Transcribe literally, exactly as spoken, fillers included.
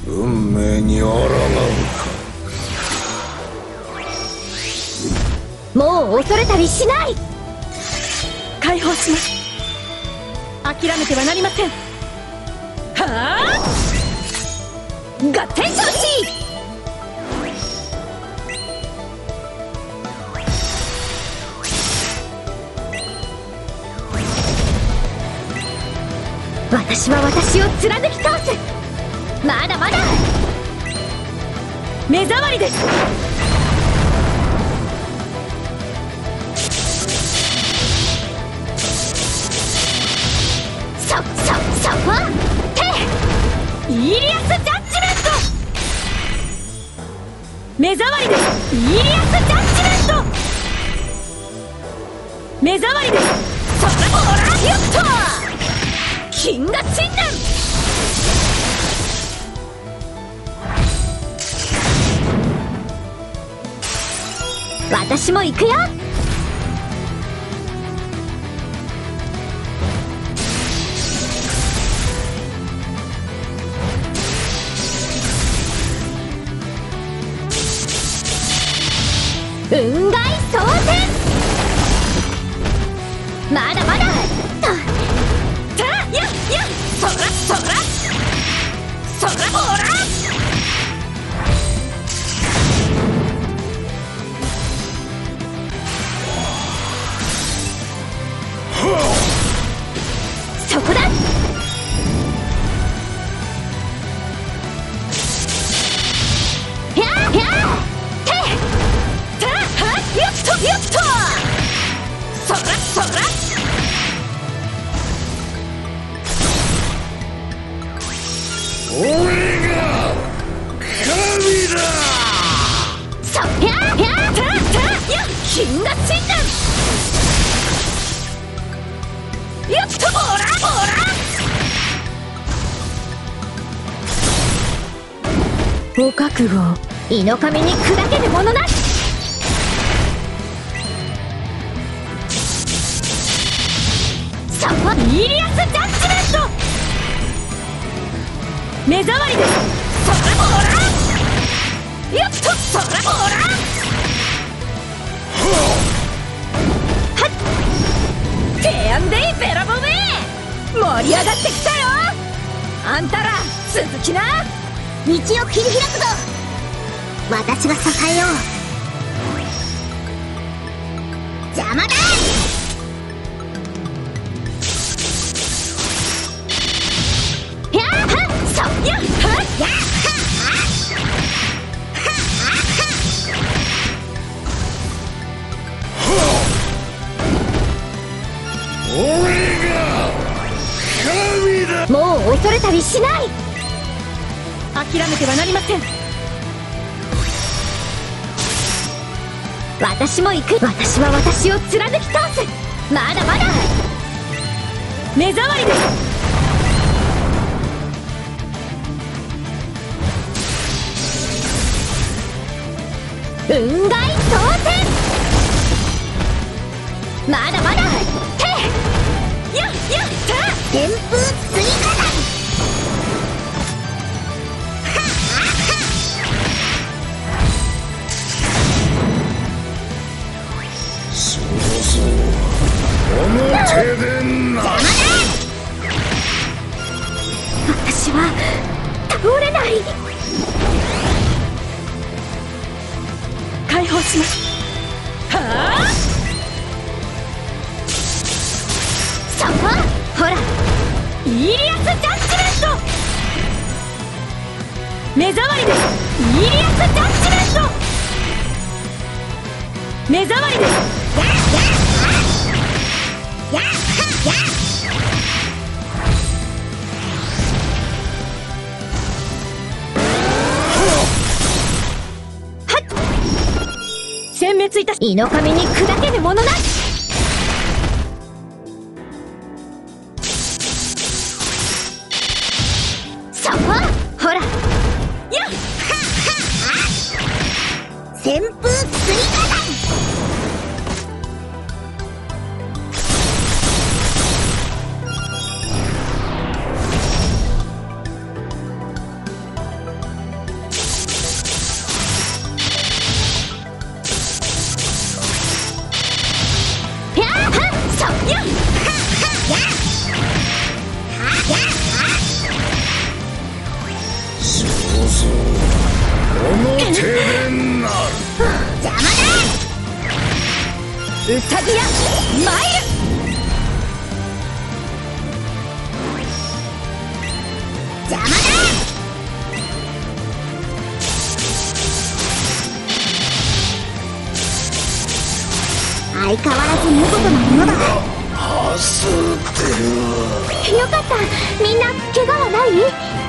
運命に抗うか。もう恐れたりしない。 解放します。諦めてはなりません。はあ、合点承知。 私は私を貫き通す。まだまだ。 目障りです。 そそそこてイーリアスジャッジメント。目障りです。イーリアスジャッジメント。目障りです。そらほらよっと金河神殿。 私も行くよ。雲外蒼天。まだまだ。 たややそらそらそらほら。 そこだ。ややてたはよっとよっとそらそら。 俺が神だ。 そややたたや金河神殿。よっとほらほら。 お覚悟。イノカミに砕けるものな。そこイーリアスジャッジメント。目障りです。そらほらよっとそらほら。はってやんでいベラボメ。盛り上がってきたよ。あんたら続きな。 道を切り開くぞ。私が支えよう。邪魔だ。やっはっそやっはっやっ俺が神だ。 もう恐れたりしない。 諦めてはなりません。 私も行く。私は私を貫き通す。まだまだ。 目障りです。 雲外蒼天。まだまだ。てやっやった旋風追加弾。 そうそうこの手でな。 私は倒れない。 解放します。はあ、 そこほらイーリアスジャッジメント。目障りです。イーリアスジャッジメント。目障りです。 やっやっやっ殲滅いたし。 イノカミに砕けるものな。そこほらやっ旋風追加弾。 うさぎやマイル。 邪魔だ。相変わらず見事なものだ。 はすってる。 よかった。みんな怪我はない？